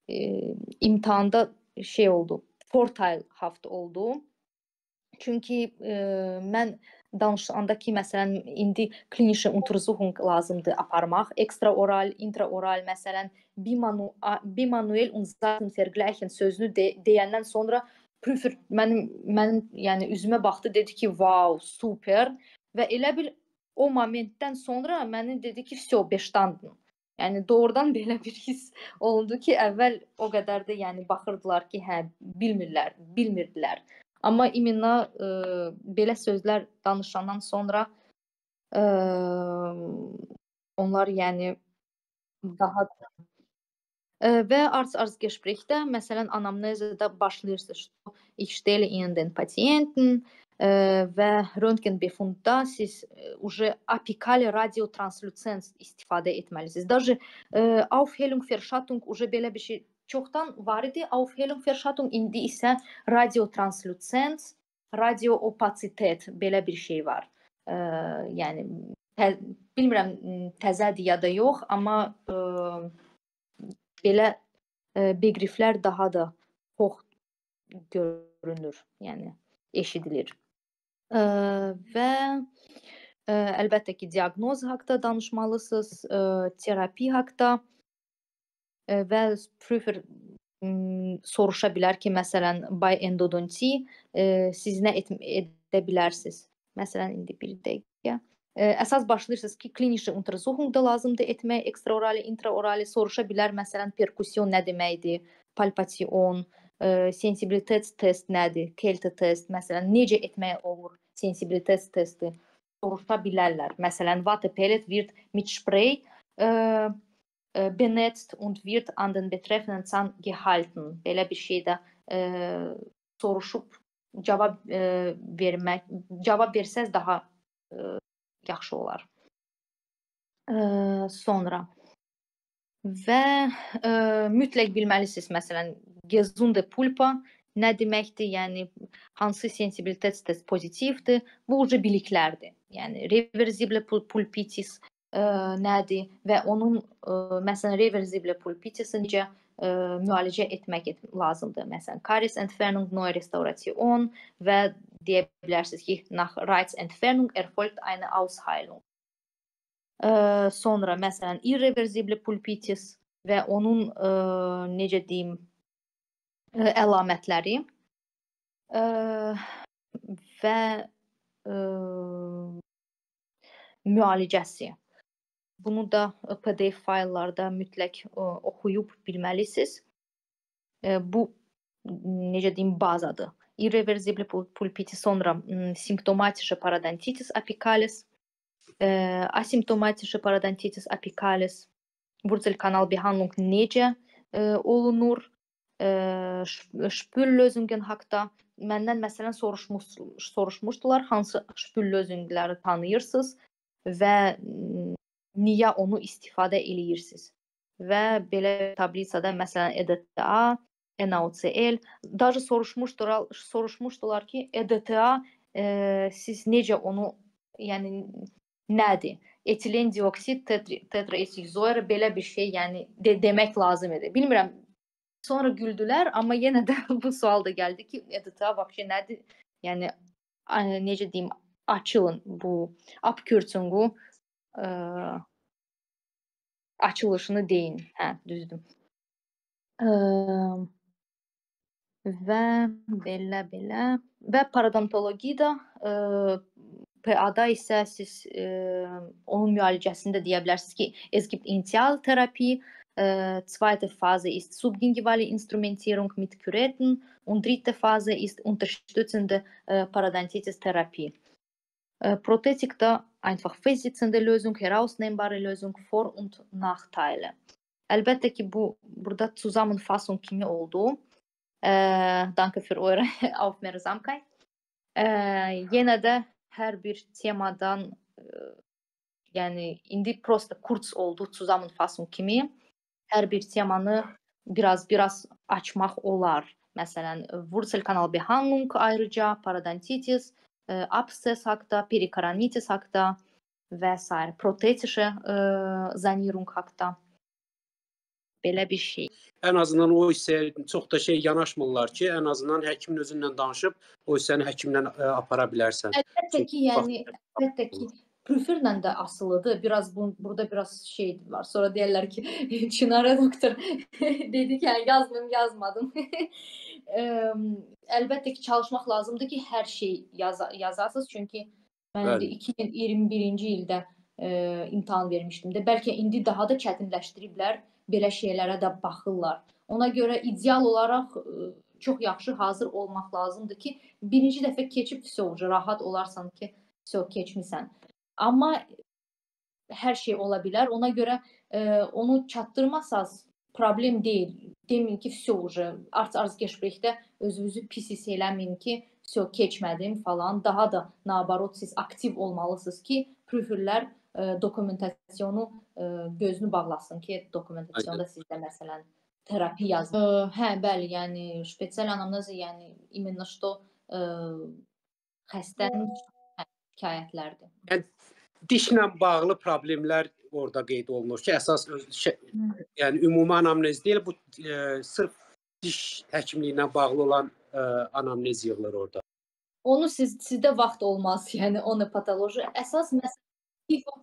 imtahanda şey oldu, Fortile-haft oldu. Çünki mən danışanda ki, məsələn, indi klinische Untersuchung lazımdır aparmaq. Ekstraoral, intraoral, məsələn, bimanuel und Seitenvergleichen sözünü deyəndən sonra prüfer mənim yəni üzümə baxdı, dedi ki, "Wow, super." Və elə bil o momentdən sonra mənə dedi ki, "Всё, bestanden." Yəni doğrudan belə bir his oldu ki, əvvəl o qədər də yəni baxırdılar ki, hə, bilmirdilər. Amma imенно belə sözlər danışandan sonra onlar yəni daha və Arztgesprächdə məsələn anamnezdə başlayırsınız, что ich stelle Ihnen den Patienten və Röntgenbefundda siz уже apikal radiotranslucens istifadə etməlisiniz. Даже Aufhellung, Verschattung уже belə bir şey çoxdan var idi. Aufhellung, Verschattung indi isə radiotranslucens, radioopasitet belə bir şey var. Yəni bilmirəm təzədir ya da yox, amma belə beqriflər daha da çox görünür, yəni eşidilir. Və əlbəttə ki, diaqnoz haqqında danışmalısınız, terapi haqqında və prüfer soruşa bilər ki, məsələn, by endodonti siz nə edə bilərsiniz? Məsələn, indi bir dəqiqə. Əsas başlayırsınız ki, klinische Untersuchung da lazımdır etmək, ekstraorali, intraorali soruşa bilər. Məsələn, perkusyon nə deməkdir? Palpation, sensibilitet test nədir? Kälte test, məsələn, necə etmək olur? Sensibilitet testi soruşa bilərlər. Məsələn, Wattepellet wird mit Spray benetzt und wird an den betreffenden Zahn gehalten. Belə bir şey də soruşub cavab versəz daha yaxşı olar. Sonra və mütləq bilməlisiniz, məsələn, gesunde pulpa nə deməkdir? Yəni hansı sensibilitet test pozitivdir? Bu ucu biliklərdir. Yəni reversible pulpitis nədir və onun məsələn reversible pulpitisi necə müalicə etmək lazımdır. Məsələn, Karies Entfernung, Neue Restauration və deyə bilərsiniz ki, nach Reizentfernung erfolgt eine Ausheilung. Sonra məsələn irreversible pulpitis və onun necə deyim əlamətləri və müalicəsi. Bunu da PDF fayllarda mütləq oxuyub bilməlisiniz. Bu necə deyim bazadır. Irreversible pulpitis, sonra simptomatische Parodontitis apicalis, asimptomatische Parodontitis apicalis, Wurzelkanalbehandlung necə olunur, Spüllösungen haqqında məndən məsələn soruşmuşdular, hansı Spüllösungləri tanıyırsınız və niyə onu istifadə eləyirsiniz? Və belə tablisada məsələn EDTA, NaCl, даже soruşmuşdular ki, EDTA siz necə onu, yəni nədir? Etilen dioksid, tetraetilzoir belə bir şey, yəni demək lazım idi. Bilmirəm, sonra güldülər, amma yenə də bu sual da gəldi ki, EDTA vəbşə nədir? Yəni necə deyim, açılın bu abkürzüngu açılışını deyin. Hə, düzdür. Və belə və parodontologiyada PA-da isə siz onun müalicəsində deyə bilərsiniz ki, es gibt Initial Therapie, zweite Phase ist subgingivale Instrumentierung mit Küretten und dritte Phase ist unterstützende Parodontitis Therapie. Prothetikdə einfach festsitzende Lösung, herausnehmbare Lösung, Vor- und Nachteile. Əlbəttə ki, burada Zusammenfassung kimi oldu. Danke für eure Aufmerksamkeit. Yenə də hər bir temadan, yəni indi prosta kurz oldu Zusammenfassung kimi. Hər bir temanı biraz açmaq olar. Məsələn, Wurzelkanalbehandlung ayrıca, parodontitis, abszess haqqında, perikaronitis haqqında və s. Prothetische Sanierung haqqında. belə bir şey. Ən azından o hissəyə çox da yanaşmırlar ki, ən azından həkimin özünlə danışıb o hissəni həkimlə apara bilərsən. Əlbəttə ki, yəni əlbəttə ki, preferlə də asılıdır. Biraz burada biraz şey var. Sonra deyirlər ki, Çinara doktor dedi ki, yazdım, yazmadım. Əlbəttə ki, çalışmaq lazımdır ki, hər şey yazasınız. Çünki mən 2021-ci ildə imtahan vermişdim də. Bəlkə indi daha da çətinləşdiriblər. Belə şeylərə də baxırlar. Ona görə ideal olaraq çox yaxşı hazır olmaq lazımdır ki, birinci dəfə keçib rahat olarsan ki, keçmisən. Amma hər şey ola bilər. Ona görə onu çatdırmasaz problem deyil. Demin ki, arz-gesprächdə özünüzü pis hiss eləməyin ki, keçmədim falan. Daha da nabarot siz aktiv olmalısınız ki, prüfürlər dokumentasyonu gözünü bağlasın ki, dokumentasyonda sizdə məsələn terapi yazılır. Hə, bəli, yəni spesial anamnez, yəni imенно что xəstənin şikayətlərdir. Yəni dişlə bağlı problemlər orada qeyd olunur ki, əsas yəni ümumi anamnez deyil, bu sırf diş həkimliyinə bağlı olan anamnez yığılır orada. Onu sizdə vaxt olmaz, yəni onu patoloji. Əsas məsələ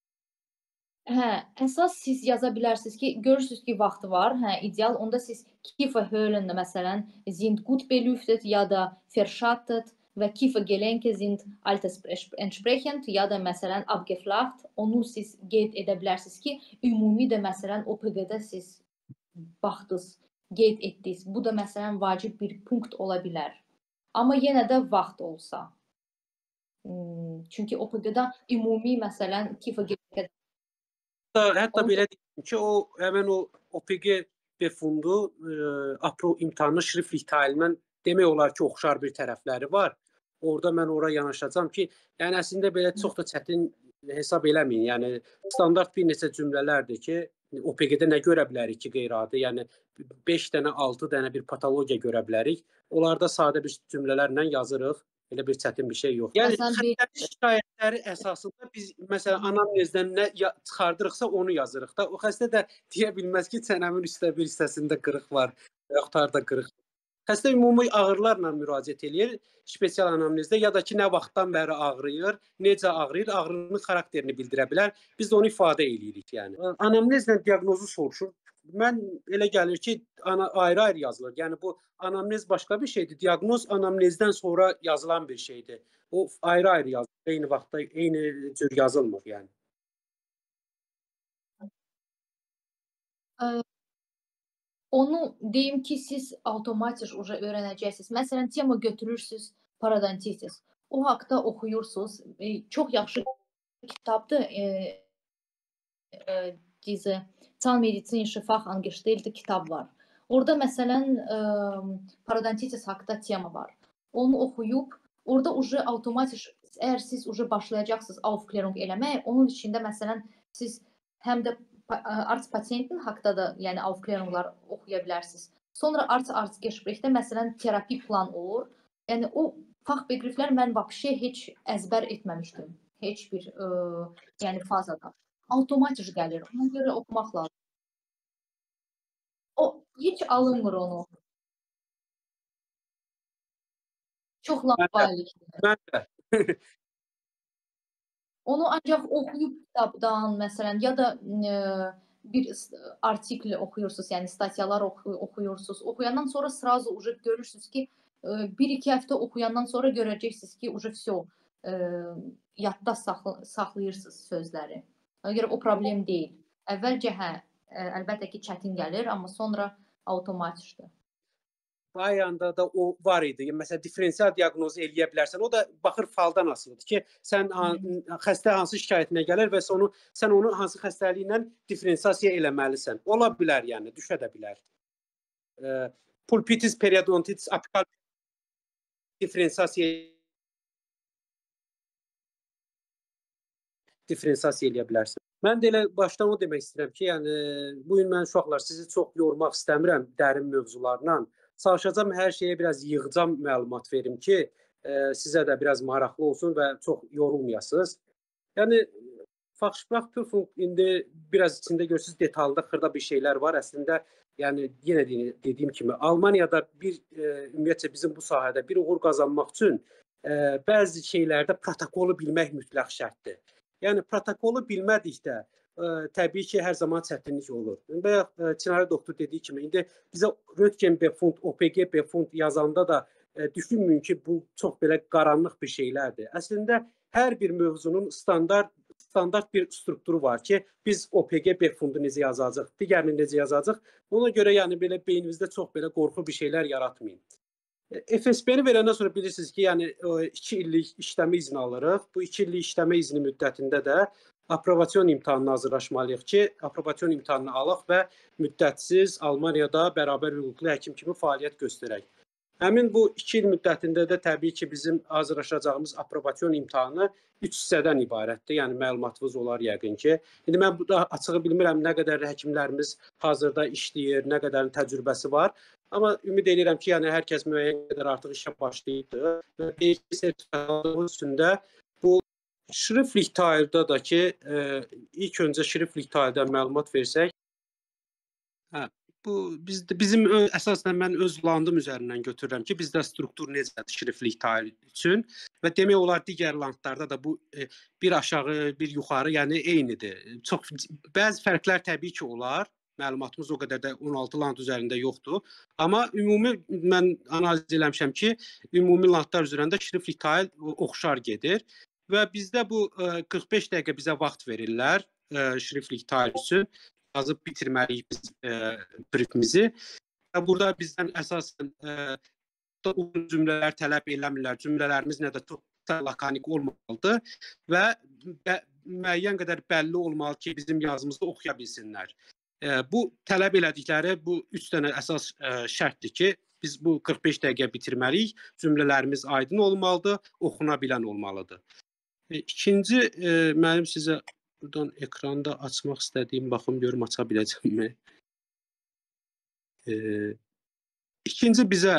əsas siz yaza bilərsiniz ki, görürsünüz ki, vaxtı var, ideal. Onda siz Kieferhöhlen məsələn sind gut belüftet ya da verschattet və Kiefergelenke sind altersentsprechend ya da məsələn abgeflacht. Onu siz qeyd edə bilərsiniz ki, ümumi də məsələn OPG-də siz baxdınız, qeyd etdiniz. Bu da məsələn vacib bir punkt ola bilər. Amma yenə də vaxt olsa. Çünki OPG-da ümumi məsələn Kiefergelenke Hətta belə deyim ki, həmən o OPG befundu apro imtahanı şriftlik tayilindən demək olar ki, oxşar bir tərəfləri var. Orada mən ora yanaşacağam ki, yəni əslində belə çox da çətin hesab eləməyin. Yəni standart bir neçə cümlələrdir ki, OPG-də nə görə bilərik ki, qeyri-adi, yəni 5 dənə, 6 dənə bir patologiya görə bilərik. Onlarda sadə bir cümlələrlə yazırıq. Elə bir çətin bir şey yox. Yəni xəstənin şikayətləri əsasında biz məsələn anamnezdən nə çıxardırıqsa onu yazırıq da. O xəstə də deyə bilməz ki, çənəmin üstə bir hissəsində qırıq var, yaxud da qırıq. Xəstə ümumi ağrılarla müraciət eləyir spesial anamnezdə ya da ki, nə vaxtdan bəri ağrıyır, necə ağrıyır, ağrının xarakterini bildirə bilər. Biz də onu ifadə eləyirik, yəni. Anamnezlə diaqnozu soruşur. Mən elə gəlir ki, ayrı-ayrı yazılır. Yəni bu anamnez başqa bir şeydir. Diaqnoz anamnezdən sonra yazılan bir şeydir. O ayrı-ayrı yazılır. Eyni vaxtda eyni cür yazılmır, yəni. Onu deyim ki, siz avtomatik öyrənəcəksiniz. Məsələn, tema götürürsünüz parodontitis. O haqda oxuyursunuz. Çox yaxşı kitabdır. Diese Zahnmedizinische Fachangestellte kitab var. Orada məsələn parodontitis haqqında tema var. Onu oxuyub, orada avtomatik, əgər siz başlayacaqsınız aufklärung eləməyə, onun içində məsələn siz həm də arzt-pasiyentin haqqında da yəni aufklärunglar oxuya bilərsiniz. Sonra arzt-gesprächdə məsələn terapi plan olur. Yəni o fachbegrifflər mən vəbşə heç əzbər etməmişdim. Heç bir yəni fazada. Avtomatik gəlir. Ona görə oxumaq lazım. O heç alınmır onu. Çox lambalikdir. Mən də. Onu ancaq oxuyub kitabdan məsələn ya da bir artikl oxuyursunuz, yəni statiyalar oxuyursunuz. Oxuyandan sonra sразу görürsünüz ki, 1-2 həftə oxuyandan sonra görəcəksiniz ki, vse yadda saxlayırsınız sözləri. Ona görə o problem deyil. Əvvəlcə əlbəttə ki, çətin gəlir, amma sonra avtomatikdir. Ayanda da o var idi. Məsələn, diferensial diaqnozu eləyə bilərsən. O da baxır faldan asılıdır ki, sən xəstə hansı şikayətinə gəlir və sən onu hansı xəstəliklə diferensiasiya eləməlisən. Ola bilər, yəni, düşə də bilər. Pulpitis, periodontitis, apikal diferensiasiya eləyə bilərsən. Mən də elə başdan o demək istəyirəm ki, yəni bu gün mən uşaqlar sizi çox yormaq istəmirəm dərin mövzularla. Çalışacağam hər şeyə biraz yığcam məlumat verim ki, sizə də biraz maraqlı olsun və çox yorulmayasınız. Yəni Fachsprachprüfung indi biraz içində görürsüz detalda xırda bir şeylər var. Əslində yəni yenə dediyim kimi Almaniyada ümumiyyətcə bizim bu sahədə bir uğur qazanmaq üçün bəzi şeylərdə protokolu bilmək mütləq şərtdir. Yəni protokolu bilmədikdə təbii ki, hər zaman çətinlik olur. Bayaq Çinarə doktor dediyi kimi indi bizə Röntgen Befund, OPG Befund yazanda da düşünməyin ki, bu çox belə qaranlıq bir şeylərdir. Əslində hər bir mövzunun standart bir strukturu var ki, biz OPG Befundu necə yazacağıq, digərini necə yazacağıq. Ona görə yəni belə beyninizdə çox belə qorxu bir şeylər yaratmayın. FSB-ni verəndən sonra bilirsiniz ki, yəni 2 illik işləmə izni alırıq. Bu 2 illik işləmə izni müddətində də aprobasyon imtahanına hazırlaşmalıyıq ki, aprobasyon imtahanını alaq və müddətsiz Almaniyada bərabər hüquqlu həkim kimi fəaliyyət göstərək. Həmin bu 2 il müddətində də təbii ki, bizim hazırlaşacağımız aprobasyon imtahanı 3 hissədən ibarətdir. Yəni məlumatınız olar yəqin ki. İndi mən burada açığı bilmirəm nə qədər həkimlərimiz hazırda işləyir, nə qədər təcrübəsi var. Amma ümid edirəm ki, yəni hər kəs müəyyən qədər artıq işə başlayıbdır və B2 sertifikat aldığı üstündə bu şriftlik tayında da ki, ilk öncə şriftlik tayından məlumat versək. Bu bizim əsasən mən öz landım üzərindən götürürəm ki, bizdə struktur necədir şriftlik tayı üçün və demək olar digər landlarda da bu bir aşağı, bir yuxarı, yəni eynidir. Çox bəzi fərqlər təbii ki olar. Məlumatımız o qədər də 16 land üzərində yoxdur. Amma ümumi mən analiz eləmişəm ki, ümumi landlar üzərində şriftlik tayı oxşar gedir və bizdə bu 45 dəqiqə bizə vaxt verirlər şriftlik tayı üçün. Yazıb bitirməliyik biz briefimizi. Burada bizdən əsasən uzun cümlələr tələb eləmirlər. Cümlələrimiz nə də çox lakanik olmalıdır və müəyyən qədər bəlli olmalı ki, bizim yazımızı oxuya bilsinlər. Bu tələb elədikləri bu 3 dənə əsas şərtdir ki, biz bu 45 dəqiqə bitirməliyik. Cümlələrimiz aydın olmalıdır, oxuna bilən olmalıdır. İkinci mənim sizə buradan ekranda açmaq istədiyim, baxım görüm aça biləcəmmi? İkinci bizə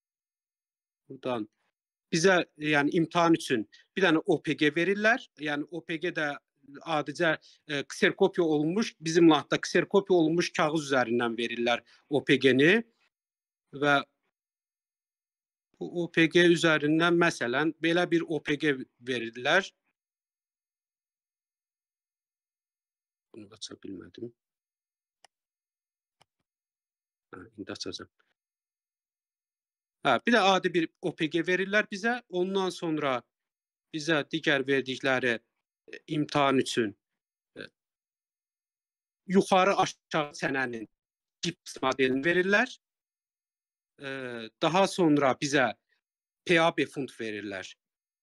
yəni imtahan üçün bir dənə OPG verirlər. Yəni OPG də adicə kserkopiya olunmuş, bizim landda kserkopiya olunmuş kağız üzərindən verirlər OPG-ni və bu OPG üzərindən məsələn belə bir OPG verirlər. Bunu aça bilmədim. İndi açacağım. Bir də adi bir OPG verirlər bizə. Ondan sonra bizə digər verdikləri imtahan üçün yuxarı aşağı çənənin gips modelini verirlər. Daha sonra bizə PA Befund verirlər.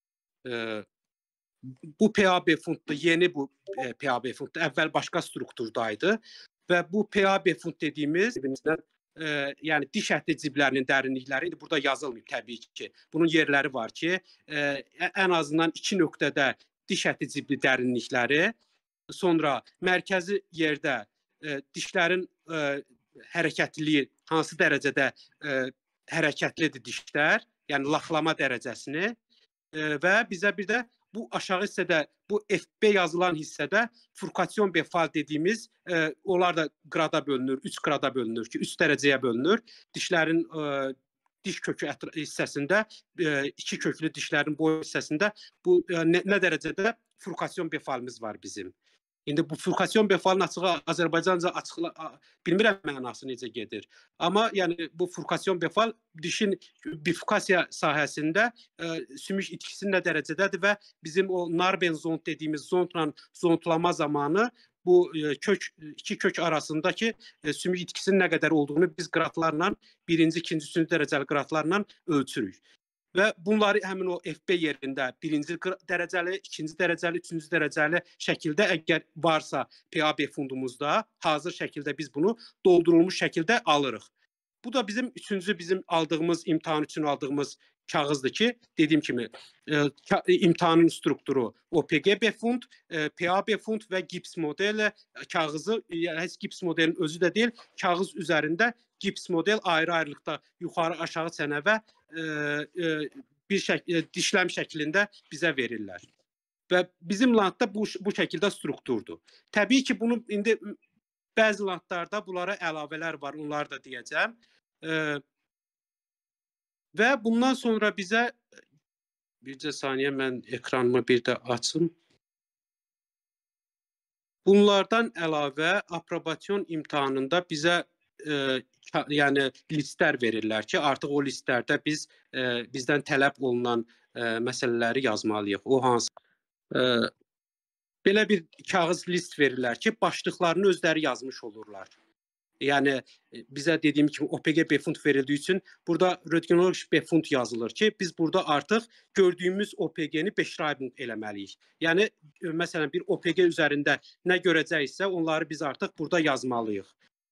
Bu PA Befundda yeni bu PA Befundda əvvəl başqa strukturdaydı və bu PA Befund dediyimiz yəni diş əti ciblərinin dərinlikləri indi burada yazılmayıb təbii ki. Bunun yerləri var ki, ən azından 2 nöqtədə diş əti cibli dərinlikləri, sonra mərkəzi yerdə dişlərin hərəkətliliyi hansı dərəcədə hərəkətlidir dişlər, yəni laxlama dərəcəsini və bizə bir də bu aşağı hissədə, bu FB yazılan hissədə furkasyon befal dediyimiz, onlar da qrada bölünür, 3 qrada bölünür ki, 3 dərəcəyə bölünür. Dişlərin diş kökü hissəsində, 2 köklü dişlərin boyu hissəsində bu nə dərəcədə furkasyon befalımız var bizim. İndi bu furkasyon befalın açığı Azərbaycanca bilmirəm mənası necə gedir. Amma yəni bu furkasyon befal dişin bifurkasiya sahəsində sümük itkisi nə dərəcədədir və bizim o narben zont dediyimiz zontla zontlama zamanı bu 2 kök arasındakı sümük itkisinin nə qədər olduğunu biz qraflarla, 1-ci, 2-ci, 3-cü dərəcəli qraflarla ölçürük. Və bunları həmin o FB yerində 1-ci dərəcəli, 2-ci dərəcəli, 3-cü dərəcəli şəkildə əgər varsa PA Befundumuzda hazır şəkildə biz bunu doldurulmuş şəkildə alırıq. Bu da bizim bizim aldığımız, imtahan üçün aldığımız kağızdır ki, dediyim kimi imtahanın strukturu OPG Befund, PA Befund və gips modeli kağızı, heç gips modelin özü də deyil, kağız üzərində gips model ayrı-ayrılıqda yuxarı aşağı çənə və bir dişləm şəklində bizə verirlər. və bizim landda bu şəkildə strukturdur. Təbii ki, bunu indi bəzi landlarda bunlara əlavələr var, onları da deyəcəm. Və bundan sonra bizə bircə saniyə mən ekranımı bir də açım. Bunlardan əlavə aprobasyon imtahanında bizə yəni listlər verirlər ki, artıq o listlərdə biz bizdən tələb olunan məsələləri yazmalıyıq. O hansı belə bir kağız list verirlər ki, başlıqlarını özləri yazmış olurlar. Yəni bizə dediyim kimi OPG befund verildiyi üçün burada röntgenoloji befund yazılır ki, biz burada artıq gördüyümüz OPG-ni beşraybund eləməliyik. Yəni məsələn bir OPG üzərində nə görəcəksə, onları biz artıq burada yazmalıyıq.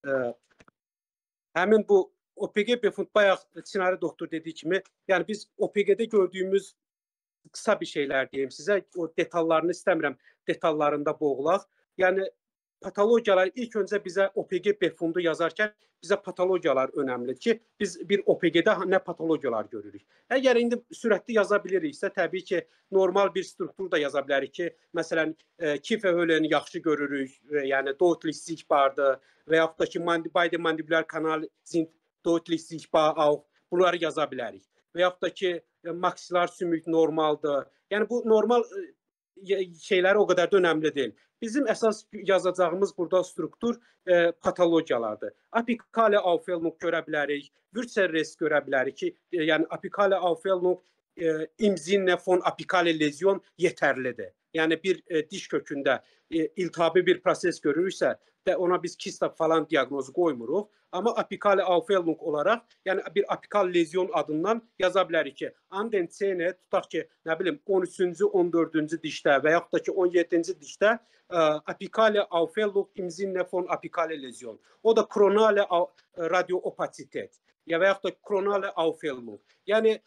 Həmin bu OPG befund bayaq Çinari doktor dediyi kimi, yəni biz OPG-də gördüyümüz qısa bir şeylər deyim sizə, o detallarını istəmirəm detallarında boğulaq. Yəni patologiyalar ilk öncə bizə OPG befundu yazarkən bizə patologiyalar önəmlidir ki, biz bir OPG-də nə patologiyalar görürük. Əgər indi sürətli yaza biliriksə, təbii ki, normal bir struktur da yaza bilərik ki, məsələn, Kiefer-Hölleni yaxşı görürük, yəni deutlich sichtbardır və yaxud da ki, beide mandibular kanal sind deutlich sichtbar auch, bunları yaza bilərik. Və yaxud da ki, maksilar sümük normaldır. Yəni bu normal şeyləri o qədər də önəmli deyil. Bizim əsas yazacağımız burada struktur patologiyalardır. Apikale Aufhellung görə bilərik, Würzerres görə bilərik ki, yəni apikale Aufhellung im Sinne von apikale lezyon yetərlidir. Yəni bir diş kökündə iltihabi bir proses görürüksə, ona biz kista falan diaqnozu qoymuruq. Amma apikale Aufhellung olaraq, yəni bir apikal lezyon adından yaza bilərik ki, anden Zähne, tutaq ki, nə bilim 13-cü, 14-cü dişdə və yaxud da ki 17-ci dişdə apikale Aufhellung im Sinne von apikale lezyon. O da kronale radioopasitet və yaxud da kronale Aufhellung. Yəni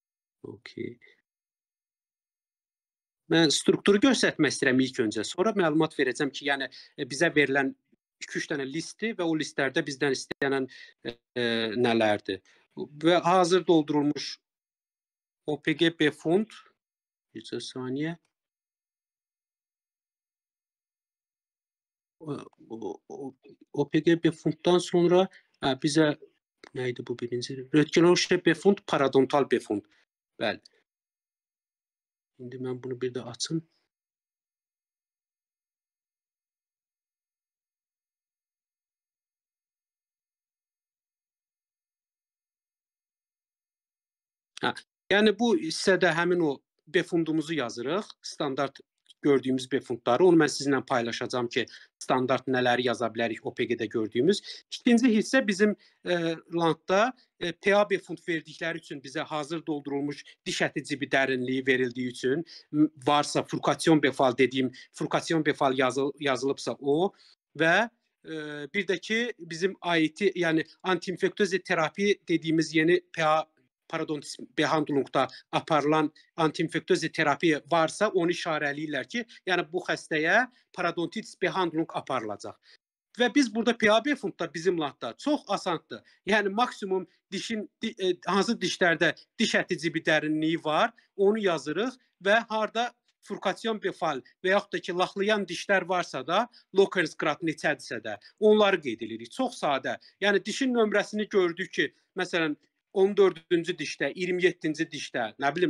mən strukturu göstərmək istəyirəm ilk öncə. Sonra məlumat verəcəm ki, yəni bizə verilən 2-3 dənə listi və o listlərdə bizdən istənilən nələrdir. Və hazır doldurulmuş OPG befund, bir saniyə. OPG befunddan sonra bizə nə idi bu birinci? Röntgenoloji befund, parodontal befund. Bəli. İndi mən bunu bir də açım. Yəni bu hissədə həmin o befundumuzu yazırıq, standart gördüyümüz befundları. Onu mən sizinlə paylaşacağım ki, standart nələri yaza bilərik OPG-də gördüyümüz. İkinci hissə bizim landda PA befund verdikləri üçün bizə hazır doldurulmuş diş əti cibi dərinliyi verildiyi üçün varsa furkasyon befal dediyim furkasyon befal yazılıbsa o və bir də ki bizim AIT yəni antiinfektöz terapi dediyimiz yeni PA parodontis behandlungda aparılan antiinfektöz terapi varsa onu işarələyirlər ki, yəni bu xəstəyə parodontitis behandlung aparılacaq. Və biz burada PA befundda bizim landda çox asandır. Yəni maksimum dişin hansı dişlərdə diş əti cibi dərinliyi var, onu yazırıq və harda furkasyon befal və yaxud da ki laxlayan dişlər varsa da Lockers-Grad neçədirsə də onları qeyd edirik. Çox sadə. Yəni dişin nömrəsini gördük ki, məsələn 14-cü dişdə, 27-ci dişdə, nə bilim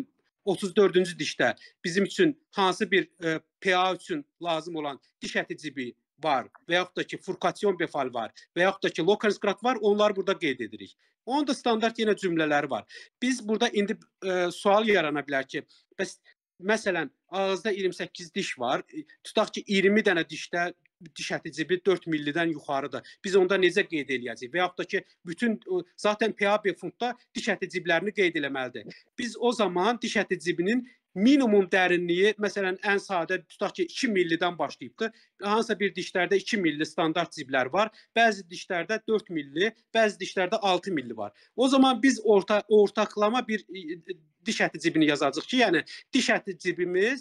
34-cü dişdə bizim üçün hansı bir PA üçün lazım olan diş əti cibi var və yaxud da ki furkasyon befal var və yaxud da ki Lockers-Grad var, onları burada qeyd edirik. Onun da standart yenə cümlələri var. Biz burada indi sual yarana bilər ki, bəs məsələn ağızda 28 diş var, tutaq ki 20 dənə dişdə diş əti cibi 4 millidən yuxarıdır. Biz onda necə qeyd eləyəcəyik? Və yaxud da ki, bütün zaten PA befundda diş əti ciblərini qeyd eləməlidir. Biz o zaman diş əti cibinin minimum dərinliyi, məsələn, ən sadə tutaq ki 2 millidən başlayıbdır. Hansısa bir dişlərdə 2 milli standart ciblər var. Bəzi dişlərdə 4 milli, bəzi dişlərdə 6 milli var. O zaman biz ortaqlama bir diş əti cibini yazacağıq ki, yəni diş əti cibimiz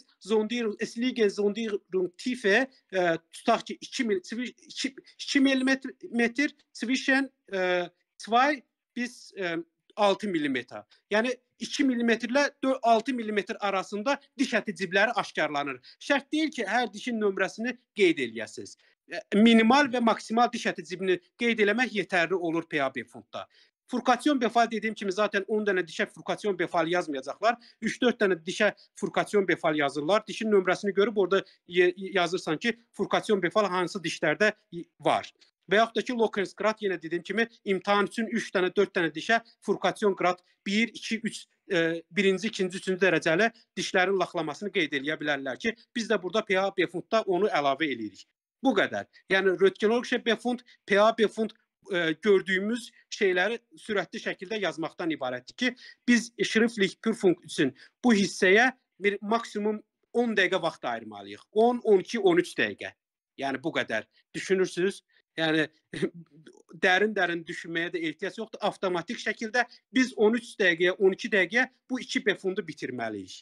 es liegen Sondierungstiefe tutaq ki 2 millimetr zwischen 2 bis 6 mm. Yəni 2 mm ilə 6 mm arasında diş əti cibləri aşkarlanır. Şərt deyil ki, hər dişin nömrəsini qeyd eləyəsiniz. Minimal və maksimal diş əti cibini qeyd eləmək yetərli olur PA Befundda. Furkasyon befal dediyim kimi zaten 10 dənə dişə furkasyon befal yazmayacaqlar. 3-4 dənə dişə furkasyon befal yazırlar. Dişin nömrəsini görüb orada yazırsan ki, furkasyon befal hansı dişlərdə var. Və yaxud da ki, Lockens grad yenə dediyim kimi imtahan üçün 3 dənə, 4 dənə dişə furkasyon grad 1, 2, 3 birinci, ikinci, üçüncü dərəcəli dişlərin laxlamasını qeyd eləyə bilərlər ki, biz də burada PA Befundda onu əlavə edirik. Bu qədər. Yəni röntgenologiya Befund, PA Befund gördüyümüz şeyləri sürətli şəkildə yazmaqdan ibarətdir ki, biz şriftlik Prüfung üçün bu hissəyə bir maksimum 10 dəqiqə vaxt ayırmalıyıq. 10, 12, 13 dəqiqə. Yəni bu qədər. Düşünürsünüz? Yəni dərin düşünməyə də ehtiyac yoxdur. Avtomatik şəkildə biz 13 dəqiqəyə, 12 dəqiqəyə bu 2 Befundu bitirməliyik.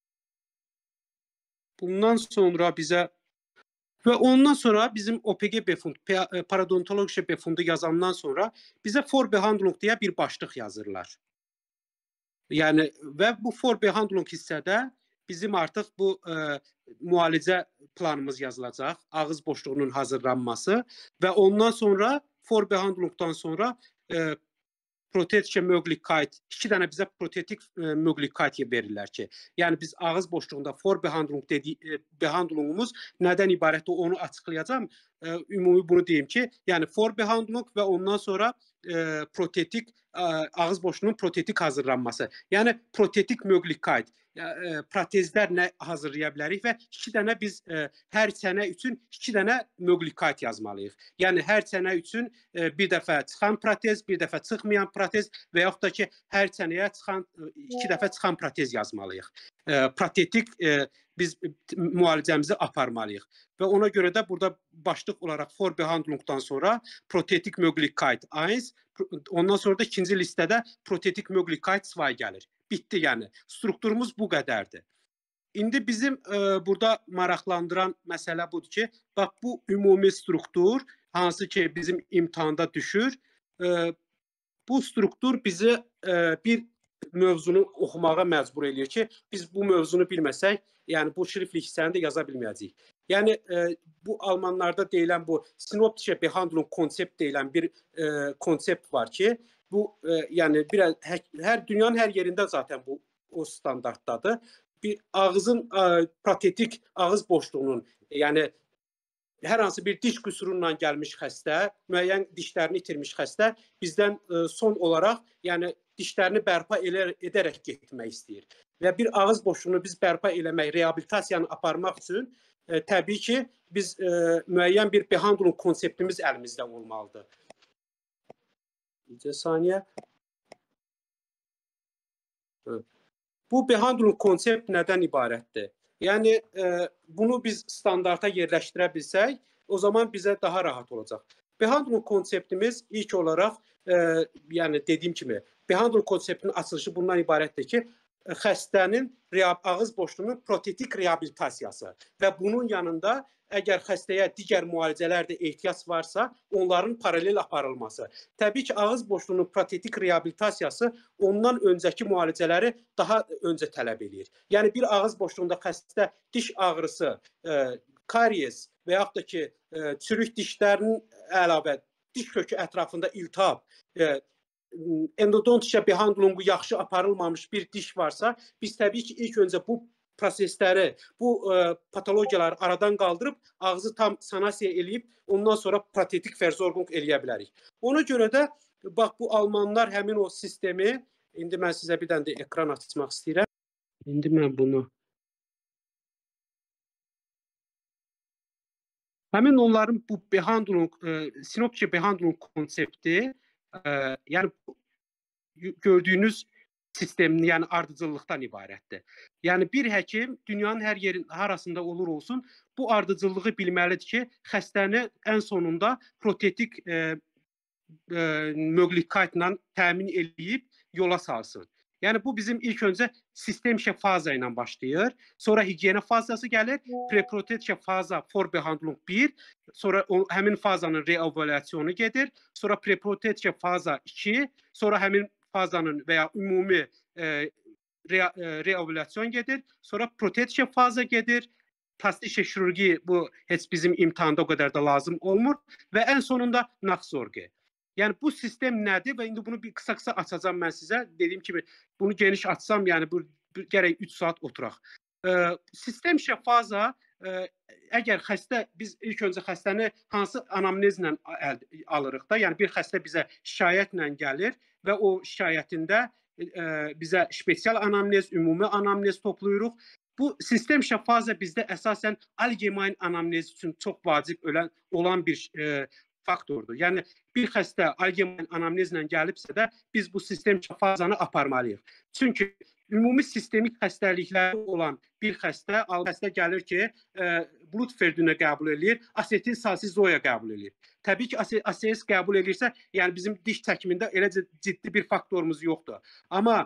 Bundan sonra bizə və ondan sonra bizim OPG Befund, parodontologiya Befundu yazandan sonra bizə Vorbehandlung deyə bir başlıq yazırlar. Yəni və bu Vorbehandlung hissədə bizim artıq bu müalicə planımız yazılacaq, ağız boşluğunun hazırlanması və ondan sonra Vorbehandlungdan sonra Protetische Möglichkeit, 2 dənə bizə protetik Möglichkeit verirlər ki, yəni biz ağız boşluğunda Vorbehandlungumuz nədən ibarətdir onu açıqlayacağam. Ümumi bunu deyim ki, yəni Vorbehandlung və ondan sonra protetik ağız boşluğunun protetik hazırlanması. Yəni protetik Möglichkeit. Protezlər nə hazırlaya bilərik və 2 dənə biz hər sənə üçün 2 dənə Möglichkeit yazmalıyıq. Yəni hər sənə üçün bir dəfə çıxan protez, bir dəfə çıxmayan protez və yaxud da ki, hər sənəyə 2 dəfə çıxan protez yazmalıyıq. Protetik biz müalicəmizi aparmalıyıq. Və ona görə də burada başlıq olaraq Vorbehandlungdan sonra protetik Möglichkeit 1, ondan sonra da ikinci listədə protetik Möglichkeit 2 gəlir. Bitdi yəni. Strukturumuz bu qədərdir. İndi bizim burada maraqlandıran məsələ budur ki, bax bu ümumi struktur, hansı ki bizim imtahanda düşür, bu struktur bizi bir mövzunu oxumağa məcbur eləyir ki, biz bu mövzunu bilməsək, yəni bu şriftlik hissəni də yaza bilməyəcəyik. Yəni bu almanlarda deyilən bu Synoptische Behandlung konsept deyilən bir konsept var ki, bu yəni dünyanın hər yerində zaten bu o standartdadır. Bir ağzın protetik ağız boşluğunun, yəni hər hansı bir diş qüsurundan gəlmiş xəstə, müəyyən dişlərini itirmiş xəstə bizdən son olaraq, yəni dişlərini bərpa edərək getmək istəyir. Və bir ağız boşluğunu biz bərpa eləmək, reabilitasiyanı aparmaq üçün təbii ki, biz müəyyən bir behandlung konseptimiz əlimizdə olmalıdır. Bir saniyə. Bu behandlung konsept nədən ibarətdir? Yəni bunu biz standarta yerləşdirə bilsək, o zaman bizə daha rahat olacaq. Behandlung konseptimiz ilk olaraq, yəni dediyim kimi, behandlung konseptinin açılışı bundan ibarətdir ki, xəstənin ağız boşluğunun protetik reabilitasiyası və bunun yanında əgər xəstəyə digər müalicələrdə ehtiyac varsa, onların paralel aparılması. Təbii ki, ağız boşluğunun protetik reabilitasiyası ondan öncəki müalicələri daha öncə tələb edir. Yəni bir ağız boşluğunda xəstə diş ağrısı, karies və yaxud da ki, çürük dişlərinin əlavə diş kökü ətrafında iltihab, endodontiya behandlungu yaxşı aparılmamış bir diş varsa, biz təbii ki, ilk öncə bu prosesləri, bu patologiyaları aradan qaldırıb, ağzı tam sanasiya eləyib, ondan sonra protetik versorgung eləyə bilərik. Ona görə də, bax, bu almanlar həmin o sistemi, indi mən sizə bir dənə də ekran açmaq istəyirəm. İndi mən bunu... Həmin onların bu behandlung, Synoptische Behandlung konsepti, yəni gördüyünüz sistemin, yəni ardıcıllıqdan ibarətdir. Yəni bir həkim dünyanın hər yerin harasında olur olsun, bu ardıcıllığı bilməlidir ki, xəstəni ən sonunda protetik Möglichkeitlə təmin eləyib yola salsın. Yəni bu bizim ilk öncə sistemşə faza ilə başlayır, sonra higiyena fazası gəlir, preprotetişə faza Vorbehandlung 1, sonra həmin fazanın reevaluasyonu gedir, sonra preprotetişə faza 2, sonra həmin fazanın və ya ümumi reabilitasyon gedir, sonra protetiya faza gedir, plastik şirurgi bu heç bizim imtahanda o qədər də lazım olmur və ən sonunda naxsorgi. Yəni bu sistem nədir və indi bunu bir qısa-qısa açacağam mən sizə. Dediyim kimi bunu geniş açsam, yəni bu gərək 3 saat oturaq. Sistem şəfaza əgər xəstə, biz ilk öncə xəstəni hansı anamnezlə alırıq da, yəni bir xəstə bizə şikayətlə gəlir və o şikayətində bizə spesial anamnez, ümumi anamnez toplayırıq. Bu sistem şəfaza bizdə əsasən algemein anamnez üçün çox vacib olan bir faktordur. Yəni bir xəstə algemein anamnezlə gəlibsə də biz bu sistem şəfazanı aparmalıyıq. Çünki ümumi sistemik xəstəlikləri olan bir xəstə gəlir ki, Blutferdinə qəbul edir, asetil salsizoya qəbul edir. Təbii ki, ACS qəbul edirsə, yəni bizim diş çəkimində elə ciddi bir faktorumuz yoxdur. Amma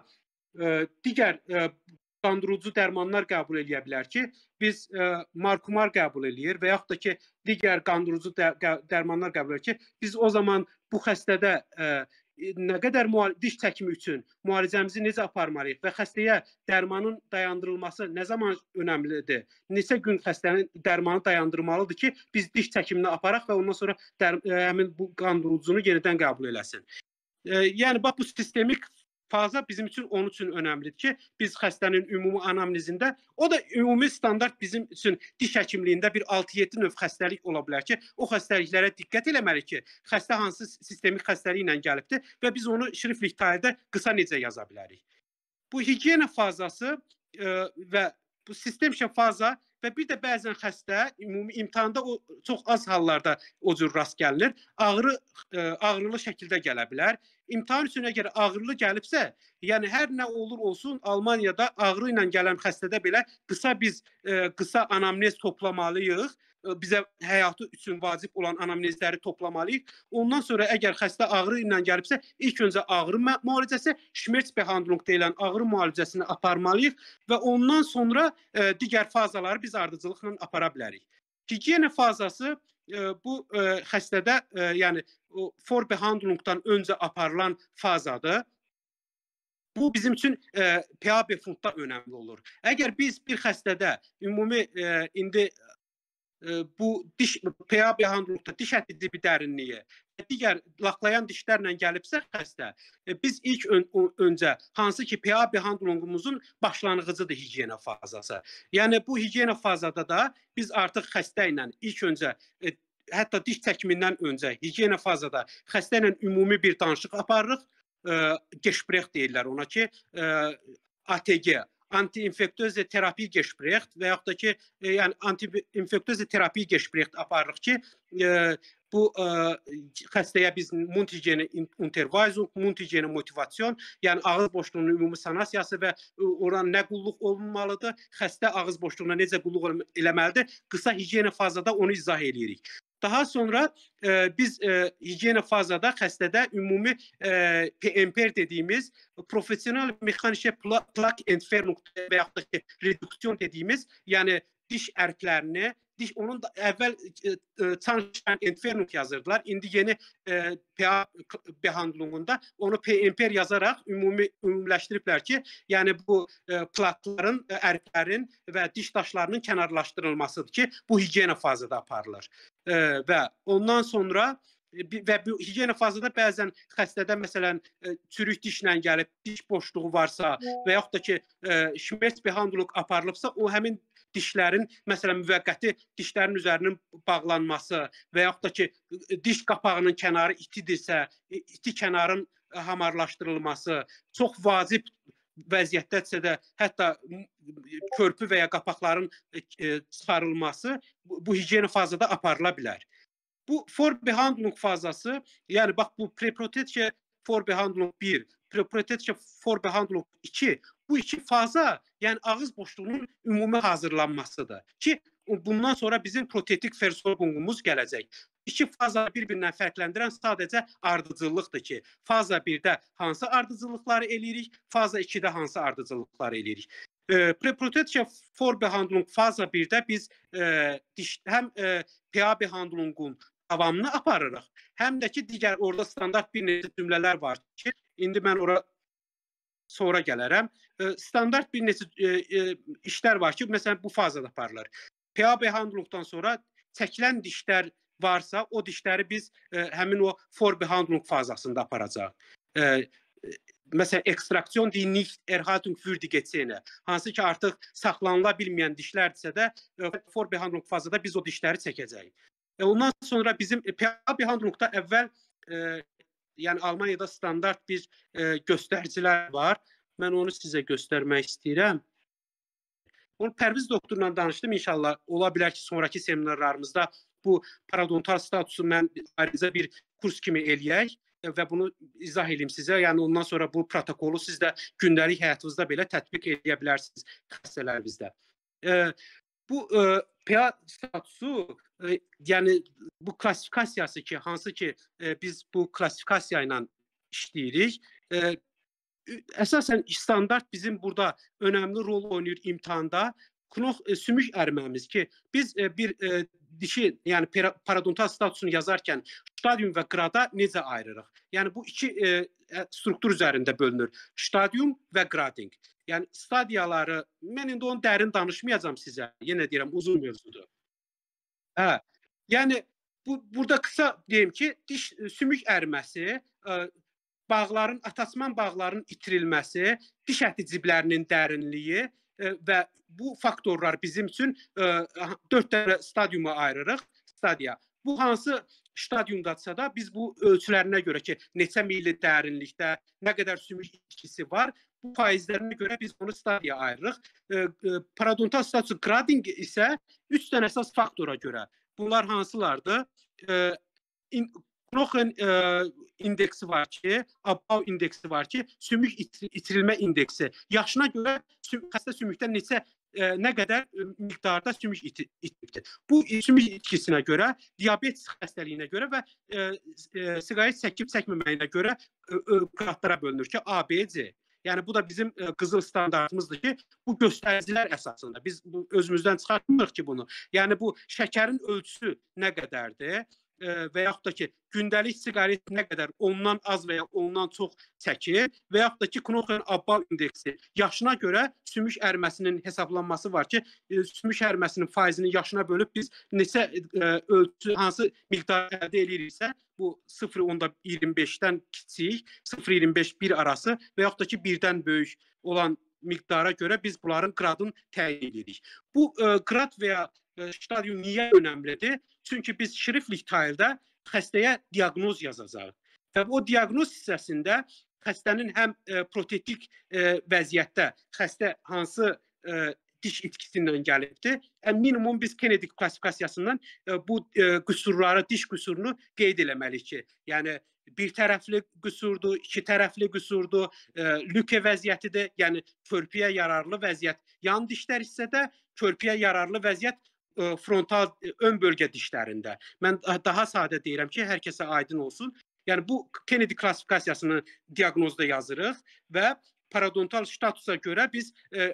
digər qandırıcı dərmanlar qəbul edə bilər ki, biz markumar qəbul edir və yaxud da ki, digər qandırıcı dərmanlar qəbul edir ki, biz o zaman bu xəstədə nə qədər diş çəkimi üçün müalicəmizi necə aparmalıyıq və xəstəyə dərmanın dayandırılması nə zaman önəmlidir? Neçə gün xəstənin dərmanı dayandırmalıdır ki, biz diş çəkimini aparaq və ondan sonra həmin bu qandırıcını yenidən qəbul eləsin. Yəni, bax, bu sistemik faza bizim üçün onun üçün önəmlidir ki, biz xəstənin ümumi anamnezində, o da ümumi standart bizim üçün diş həkimliyində bir 6-7 növ xəstəlik ola bilər ki, o xəstəliklərə diqqət eləməliyik ki, xəstə hansı sistemik xəstəliklə gəlibdir və biz onu şriflik tarixdə qısa necə yaza bilərik. Bu higiyena fazası və bu sistem faza və bir də bəzən xəstə ümumi imtahanda çox az hallarda o cür rast gəlinir, ağrılı şəkildə gələ bilər. İmtahan üçün əgər ağrılı gəlibsə, yəni hər nə olur olsun, Almaniyada ağrı ilə gələn xəstədə belə qısa anamnez toplamalıyıq. Bizə həyatı üçün vacib olan anamnezləri toplamalıyıq. Ondan sonra əgər xəstə ağrı ilə gəlibsə, ilk öncə ağrı müalicəsi, Schmerzbehandlung deyilən ağrı müalicəsini aparmalıyıq və ondan sonra digər fazaları biz ardıcılıqla apara bilərik. Higiyena fazası bu xəstədə, yəni Vorbehandlungdan öncə aparılan fazadır. Bu bizim üçün PA befundda önəmli olur. Əgər biz bir xəstədə ümumi indi bu PA behandlungda diş əti dibi dərinliyi digər laqlayan dişlərlə gəlibsə xəstə, biz ilk öncə hansı ki PA behandlungumuzun başlanğıcıdır higiyena fazası. Yəni bu higiyena fazada da biz artıq xəstə ilə ilk öncə hətta diş çəkimindən öncə higiyena fazada xəstə ilə ümumi bir danışıq aparırıq. Gespräch deyirlər ona ki, ATG, anti-infektöze terapi Gespräch və yaxud da ki, yəni anti-infektöze terapi Gespräch aparırıq ki, bu xəstəyə biz mund higiyeni unterweisung, mund higiyeni motivasyon, yəni ağız boşluğunun ümumi sanasiyası və oran nə qulluq olunmalıdır, xəstə ağız boşluğuna necə qulluq eləməlidir, qısa higiyena fazada onu izah edirik. Daha sonra biz higiyena fazada xəstədə ümumi PMPR dediyimiz profesional mexanişə plak entfernung və yaxud da ki, reduksiyon dediyimiz, yəni diş ərklərini, onun da əvvəl Zahnstein entfernung yazırdılar. İndi yeni PA behandlungunda onu PMPR yazaraq ümumiləşdiriblər ki, yəni bu plakların, ərklərin və diş daşlarının kənarlaşdırılmasıdır ki, bu higiyena fazada aparılır. Və ondan sonra və bu higiyena fazada bəzən xəstədə məsələn çürük dişlə gəlib, diş boşluğu varsa və yaxud da ki, Schmerzbehandlung aparılıbsa, o həmin dişlərin, məsələn, müvəqqəti dişlərin üzərinin bağlanması və yaxud da ki, diş qapağının kənarı itidirsə, iti kənarın hamarlaşdırılması, çox vacib vəziyyətdədirsə də hətta körpü və ya qapaqların çıxarılması bu higiyena fazada aparıla bilər. Bu Vorbehandlung fazası, yəni bax bu preprotetiya Vorbehandlung 1, preprotetiya Vorbehandlung 2, bu iki faza, yəni ağız boşluğunun ümumi hazırlanmasıdır ki, bundan sonra bizim protetik versorgungumuz gələcək. İki faza bir-birindən fərqləndirən sadəcə ardıcıllıqdır ki, faza 1-də hansı ardıcılıqları eləyirik, faza 2-də hansı ardıcılıqları eləyirik. Preprotetiya Vorbehandlung faza 1-də biz həm PA behandlungun davamını aparırıq, həm də ki, digər orada standart bir neçə cümlələr var ki, indi mən ora sonra gələrəm. Standart bir neçə işlər var ki, məsələn bu fazada aparılır. PA behandlingdən sonra çəkilən dişlər varsa, o dişləri biz həmin o vorbehandling fazasında aparacaq. Məsələn, ekstraksiyon die nicht Erhaltung für die Gezähne. Hansı ki artıq saxlanıla bilməyən dişlərdirsə də vorbehandling fazada biz o dişləri çəkəcəyik. Ondan sonra bizim PA behandlingdə əvvəl yəni Almaniyada standart bir göstəricilər var. Mən onu sizə göstərmək istəyirəm. Onu Pərviz doktorla danışdım. İnşallah ola bilər ki, sonraki seminarlarımızda bu parodontal statusu mən ayrıca bir kurs kimi eləyək və bunu izah edeyim sizə. Yəni ondan sonra bu protokolu siz də gündəlik həyatınızda belə tətbiq edə bilərsiniz xəstələrinizdə. Bu PA statusu, yəni bu klassifikasiyası ki, hansı ki biz bu klassifikasiya ilə işləyirik. Əsasən standart bizim burada önəmli rol oynayır imtahanda. Sümük ərməmiz ki, biz bir dişi, yəni parodontal statusunu yazarkən stadium və qrada necə ayırırıq? Yəni bu iki struktur üzərində bölünür. Stadium və grading. Yəni stadiyaları, mən indi onu dərin danışmayacağam sizə. Yenə deyirəm, uzun mövzudur. Yəni burada qısa deyim ki, diş sümük ərməsi, bağların, atasman bağlarının itirilməsi, diş əti ciblərinin dərinliyi və bu faktorlar bizim üçün 4 dənə stadiuma ayırırıq. Bu hansı stadiumdadsa da biz bu ölçülərinə görə ki, neçə milli dərinlikdə, nə qədər sümük itkisi var, bu faizlərinə görə biz bunu stadiya ayırırıq. Parodontal statusu grading isə 3 dənə əsas faktora görə. Bunlar hansılardır? Knochen indeksi var ki, Abau indeksi var ki, sümük itirilmə indeksi. Yaşına görə xəstə sümükdən nə qədər miqdarda sümük itiribdir. Bu sümük itkisinə görə, diabet xəstəliyinə görə və siqaret çəkib çəkməməyinə görə qradlara bölünür ki, A, B, C. Yəni bu da bizim qızıl standartımızdır ki, bu göstəricilər əsasında. Biz özümüzdən çıxartmırıq ki bunu. Yəni bu şəkərin ölçüsü nə qədərdir? Və yaxud da ki, gündəlik siqaret nə qədər ondan az və ya ondan çox çəkir və yaxud da ki, Knochen-Abau indeksi yaşına görə sümük ərməsinin hesablanması var ki, sümük ərməsinin faizini yaşına bölüb biz neçə ölçü, hansı miqdar əldə ediriksə, bu 0.25-dən kiçik, 0.25-1 arası və yaxud da ki, 1-dən böyük olan miqdara görə biz bunların qradını təyin edirik. Bu qrad və ya stadium niyə önəmlidir? Çünki biz şriftlik tayildə xəstəyə diaqnoz yazacağıq. Və o diaqnoz hissəsində xəstənin həm protetik vəziyyətdə xəstə hansı diş itkisindən gəlibdir, minimum biz Kennedy klassifikasiyasından bu qüsurları, diş qüsurunu qeyd eləməliyik ki, yəni bir tərəfli qüsurdur, iki tərəfli qüsurdur, lüke vəziyyətidir, yəni körpüyə yararlı vəziyyət yan dişlər hissədə, körpüyə yararlı vəziyyət frontal ön bölgə dişlərində. Mən daha sadə deyirəm ki, hər kəsə aydın olsun. Yəni bu Kennedy klassifikasiyasını diaqnozda yazırıq və parodontal statusa görə biz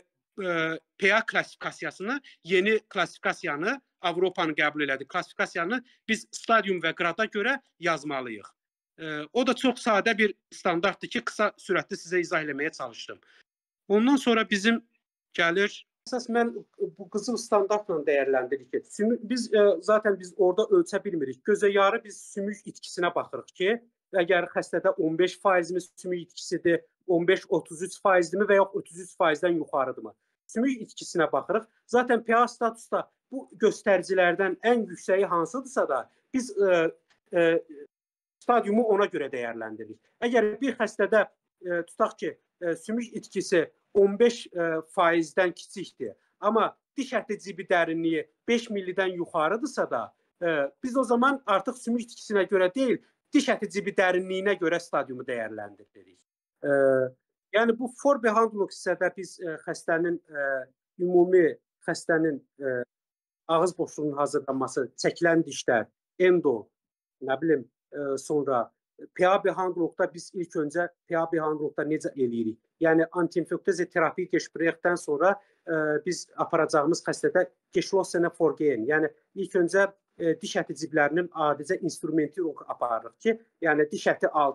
PA klassifikasiyasını, yeni klassifikasiyanı, Avropanın qəbul elədiyi klassifikasiyanı biz stadium və qrada görə yazmalıyıq. O da çox sadə bir standartdır ki, qısa sürətli sizə izah eləməyə çalışdım. Ondan sonra bizim gəlir, əsas mən bu qızıl standartla dəyərləndiririk. Zaten biz orada ölçə bilmirik. Gözə yarı biz sümük itkisinə baxırıq ki, əgər xəstədə 15% sümük itkisidir, 15-33%mi və yox 33%-dən yuxarıdırmı? Sümük itkisinə baxırıq. Zaten PA statusda bu göstəricilərdən ən yüksəyi hansıdırsa da biz stadiumu ona görə dəyərləndiririk. Əgər bir xəstədə tutaq ki, sümük itkisi 15%-dən kiçikdir, amma diş əti cibi dərinliyi 5 millidən yuxarıdırsa da, biz o zaman artıq sümük itkisinə görə deyil, diş əti cibi dərinliyinə görə stadiumu dəyərləndiririk. Yəni bu vorbehandlung hissədə biz xəstənin ümumi xəstənin ağız boşluğunun hazırlanması, çəkilən dişlər, endo, nə bilim, sonra PA behandlungda biz ilk öncə PA behandlungda necə eləyirik? Yəni anti-infektiv terapiya keçirəkdən sonra biz aparacağımız xəstədə geschlossene vorgehen, yəni ilk öncə diş əti ciblərinin adicə instrumentirung aparırıq ki, yəni diş əti altı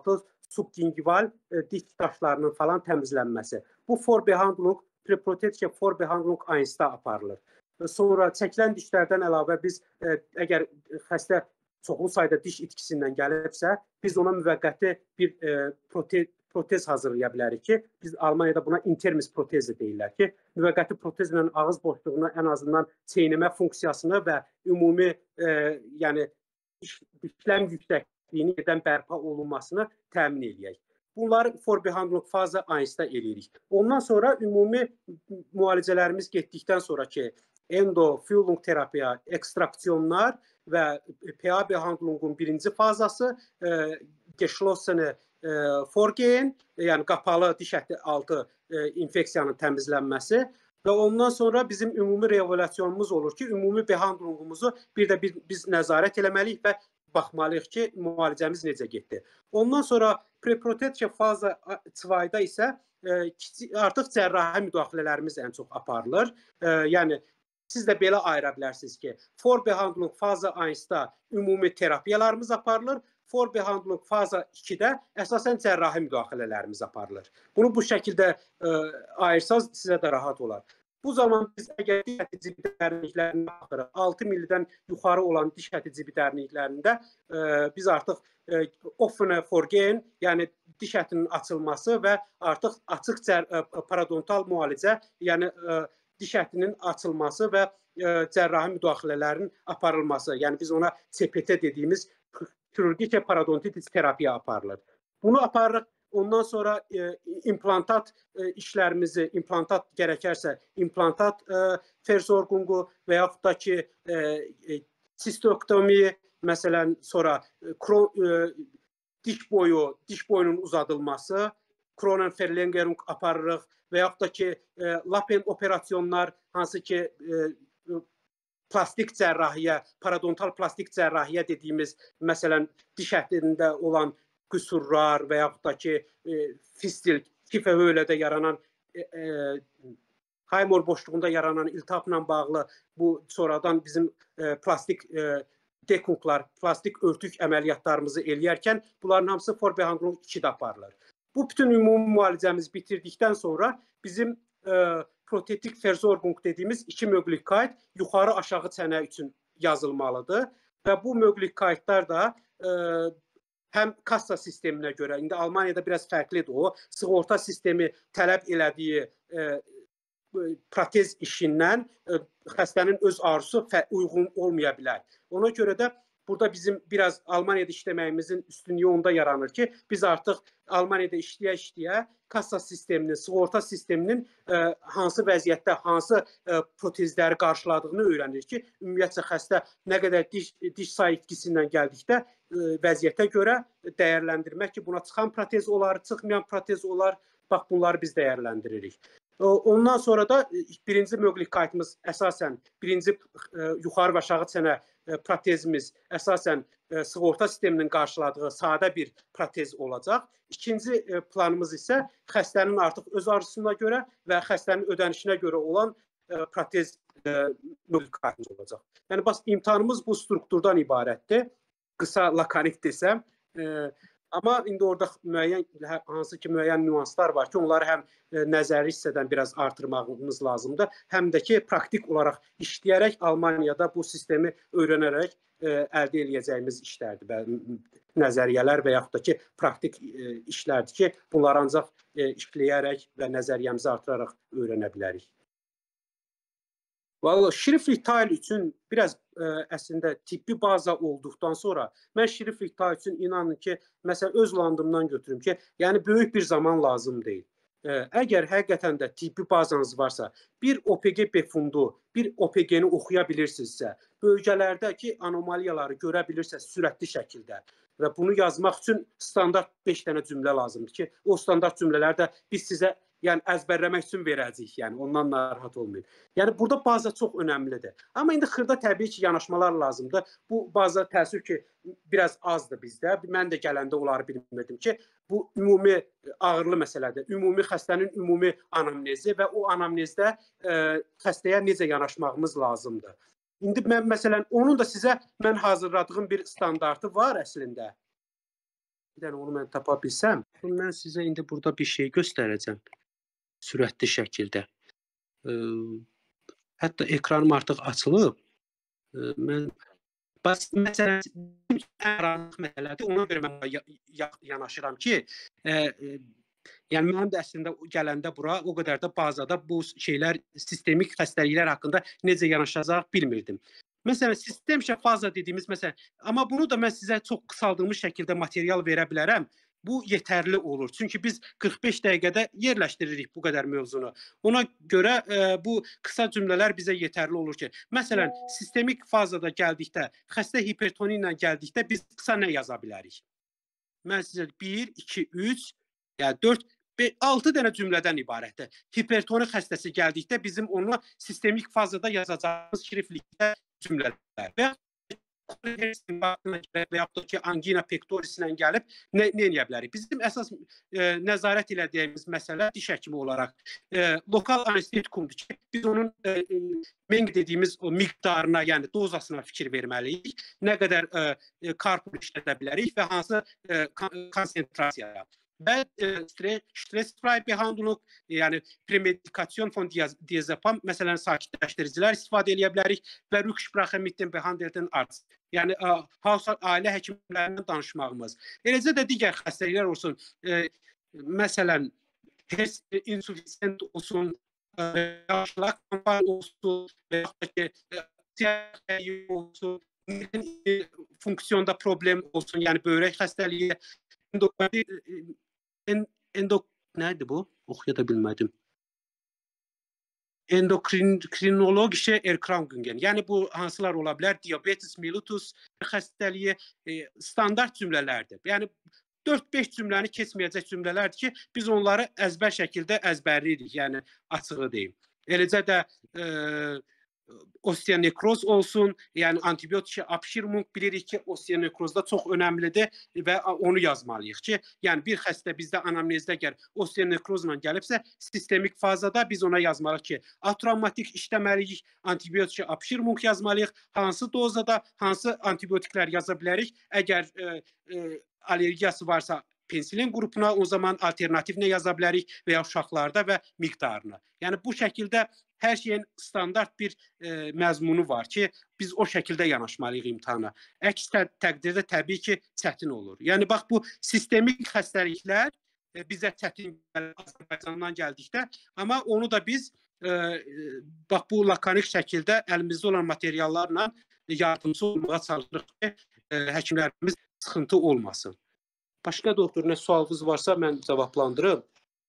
subgingival diş daşlarının falan təmizlənməsi. Bu forbehandlung, preproteksiya forbehandlung ainsda aparılır. Sonra çəkilən dişlərdən əlavə biz əgər xəstə çoxlu sayda diş itkisindən gəlibsə, biz ona müvəqqəti bir protez hazırlaya bilərik ki, biz Almaniyada buna intermis protez deyirlər ki, müvəqqəti protezlə ağız boşluğuna ən azından çeynəmə funksiyasını və ümumi yəni işləm yüksəkliyini edən bərpa olunmasını təmin edək. Bunları forbehandlung faza ainsda eləyirik. Ondan sonra ümumi müalicələrimiz getdikdən sonraki endofüllung terapiya, ekstraksiyonlar və PA behandlungun birinci fazası geschlossene Vorgehen, yəni qapalı diş əti altı infeksiyanın təmizlənməsi və ondan sonra bizim ümumi reevalyasiyonumuz olur ki, ümumi behandlungumuzu bir də biz nəzarət eləməliyik və baxmalıyıq ki, müalicəmiz necə getdi. Ondan sonra preproteksiya faza 2-da isə artıq cərrahi müdaxilələrimiz ən çox aparılır. Yəni siz də belə ayıra bilərsiniz ki, forbehandlung faza 1-da ümumi terapiyalarımız aparılır. Forbehandlung faza 2-də əsasən cərrahi müdaxilələrimiz aparılır. Bunu bu şəkildə ayırsanız sizə də rahat olar. Bu zaman biz əgər diş əti cibi dərinliklərinə baxırıq, 6 millidən yuxarı olan diş əti cibi dərinliklərində biz artıq offene Vorgehen, yəni diş ətinin açılması və artıq açıq parodontal müalicə, yəni diş ətinin açılması və cərrahi müdaxilələrin aparılması, yəni biz ona CPT dediyimiz xirurgiya parodontitis terapiya aparılır. Bunu aparırıq. Ondan sonra implantat işlərimizi, implantat gərəkərsə, implantat fersorqungu və yaxud da ki, sistoktomi, məsələn, sonra diş boyunun uzadılması, Kronenfellengerung aparırıq və yaxud da ki, lapen operasyonlar, hansı ki, plastik cərrahiyyə, parodontal plastik cərrahiyyə dediyimiz, məsələn, diş ətində olan qüsurlar və yaxud da ki, fistil, kifə höylədə yaranan, Haymor boşluğunda yaranan iltihapla bağlı bu sonradan bizim plastik dekunklar, plastik örtük əməliyyatlarımızı eləyərkən bunların hamısı forbehandlung 2-də aparılır. Bu bütün ümumi müalicəmizi bitirdikdən sonra bizim protetik fersorqung dediyimiz 2 möqlikoid yuxarı aşağı çənə üçün yazılmalıdır və bu möqlikoidlər da həm kassa sisteminə görə, indi Almaniyada biraz fərqlidir o, sığorta sistemi tələb elədiyi protez işindən xəstənin öz arzusu uyğun olmaya bilər. Ona görə də burada bizim biraz Almaniyada işləməyimizin üstünlüyü onda yaranır ki, biz artıq Almaniyada işləyə-işləyə kassa sisteminin, sığorta sisteminin hansı vəziyyətdə, hansı protezləri qarşıladığını öyrənirik ki, ümumiyyətcə xəstə nə qədər diş sayı itkisindən gəldikdə vəziyyətə görə dəyərləndirmək ki, buna çıxan protez olar, çıxmayan protez olar, bax bunları biz dəyərləndiririk. Ondan sonra da birinci möqlikoidimiz əsasən, birinci yuxarı və aşağı çənə protezimiz əsasən sığorta sisteminin qarşıladığı sadə bir protez olacaq. İkinci planımız isə xəstənin artıq öz arzusuna görə və xəstənin ödənişinə görə olan protez möqlikoidimiz olacaq. Yəni, imtahanımız bu strukturdan ibarətdir. Qısa, lakonik desəm. Amma indi orada hansı ki müəyyən nüanslar var ki, onları həm nəzəri hissədən biraz artırmağımız lazımdır, həm də ki, praktik olaraq işləyərək Almaniyada bu sistemi öyrənərək əldə edəcəyimiz işlərdir, nəzəriyyələr və yaxud da ki, praktik işlərdir ki, bunları ancaq işləyərək və nəzəriyyəmizi artıraraq öyrənə bilərik. Şriflik tayl üçün biraz əslində tibbi baza olduqdan sonra mən şriflik tayl üçün inanın ki, məsələn, öz landımdan götürüm ki, yəni böyük bir zaman lazım deyil. Əgər həqiqətən də tibbi bazanız varsa, bir OPG befundu, bir OPG-ni oxuya bilirsinizsə, bölgələrdəki anomaliyaları görə bilirsiniz sürətli şəkildə və bunu yazmaq üçün standart 5 dənə cümlə lazımdır ki, o standart cümlələri də biz sizə əzbərləmək üçün verəcəyik, yəni ondan narahat olmayın. Yəni burada baza çox önəmlidir. Amma indi xırda təbii ki, yanaşmalar lazımdır. Bu baza təəssüf ki, biraz azdır bizdə. Mən də gələndə onları bilmirdim ki, bu ümumi ağırlı məsələdir. Ümumi xəstənin ümumi anamnezi və o anamnezdə xəstəyə necə yanaşmağımız lazımdır. İndi mən məsələn, onun da sizə mən hazırladığım bir standartı var əslində. Bir dənə onu mən tapa bilsəm, mən sizə indi burada bir şey göstərəcəm sürətli şəkildə. Hətta ekranım artıq açılıb. Mən məsələn ən qaranlıq məsələdir. Ona görə mən yanaşıram ki, yəni mənim də əslində gələndə bura o qədər də bazada bu şeylər, sistemik xəstəliklər haqqında necə yanaşacaq bilmirdim. Məsələn, sistemik faza dediyimiz məsələn, amma bunu da mən sizə çox qısaldılmış şəkildə material verə bilərəm. Bu yetərli olur. Çünki biz 45 dəqiqədə yerləşdiririk bu qədər mövzunu. Ona görə bu qısa cümlələr bizə yetərli olur ki, məsələn, sistemik fazada gəldikdə, xəstə hipertoniya ilə gəldikdə biz qısa nə yaza bilərik? Mən sizə 1, 2, 3, yəni 4, 6 dənə cümlədən ibarətdir. Hipertoni xəstəsi gəldikdə bizim onunla sistemik fazada yazacağımız şriftlikdə cümlələr və yaxud da ki, angina pectoris ilə gəlib nə edə bilərik? Bizim əsas nəzarət elədiyimiz məsələ diş həkimi olaraq lokal anestetikumdur ki, biz onun menq dediyimiz o miqdarına, yəni dozasına fikir verməliyik. Nə qədər karpur işlədə bilərik və hansı konsentrasiyaya. Və stres-frei behandlıq, yəni premedikasyon fon diazepam, məsələn, sakitləşdiricilər istifadə edə bilərik və Rüksprache mit dem behandelten Arzt, yəni ailə həkimlərindən danışmağımız. Eləcə də digər xəstəliklər olsun, məsələn, insufisient olsun, yaşlıq kampanya olsun və yaxud olsun, funksiyonda problem olsun, yəni böyrək xəstəliyi, nədir bu? Oxuya da bilmədim. Endokrinologische Erkrankungen. Yəni bu hansılar ola bilər? Diabetes mellitus xəstəliyi standart cümlələrdir. Yəni 4-5 cümləni keçməyəcək cümlələrdir ki, biz onları əzbər şəkildə əzbərləyirik, yəni açığı deyim. Eləcə də osteonekroz olsun, yəni antibiotik apşirmunk bilirik ki, osteonekrozda çox önəmlidir və onu yazmalıyıq ki, yəni bir xəstə bizdə anamnezdə əgər osteonekrozla gəlibsə, sistemik fazada biz ona yazmalıyıq ki, atravmatik işləməliyik, antibiotik apşirmunk yazmalıyıq, hansı dozada, hansı antibiotiklər yaza bilərik, əgər allergiyası varsa pensilin qrupuna o zaman alternativ nə yaza bilərik və ya uşaqlarda və miqdarını. Yəni bu şəkildə hər şeyin standart bir məzmunu var ki, biz o şəkildə yanaşmalıyıq imtahana. Əks təqdirdə təbii ki, çətin olur. Yəni bax bu sistemik xəstəliklər bizə çətin Azərbaycandan gəldikdə, amma onu da biz bax bu lakanik şəkildə əlimizdə olan materiallarla yardımcı olmağa çalışırıq ki, həkimlərimiz sıxıntı olmasın. Başqa doktor, nə sualınız varsa mən cavablandırım.